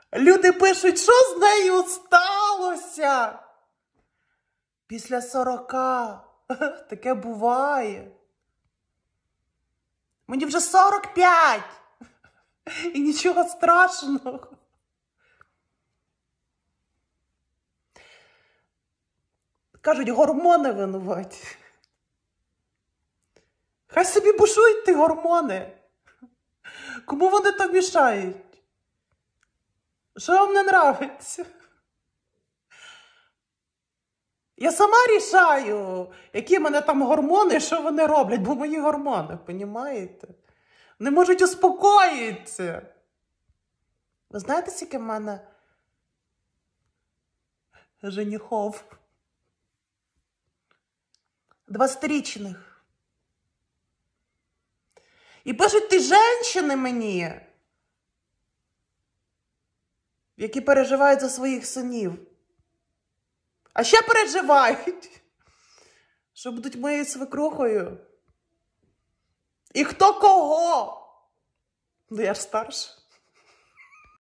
Люди пишуть, що з нею сталося? Після 40. Таке буває. Мені вже 45. І нічого страшного. Кажуть, гормони винуваті. Хай собі бушують ті гормони. Кому вони так мішають? Що вам не нравиться? Я сама рішаю, які в мене там гормони, що вони роблять, бо мої гормони, понімаєте? Не можуть успокоїтися. Ви знаєте, скільки в мене женихов? 20-річних. І пишуть ті жінки мені, які переживають за своїх синів. А ще переживають, що будуть моєю свекрухою. І хто кого? Ну, я ж старша.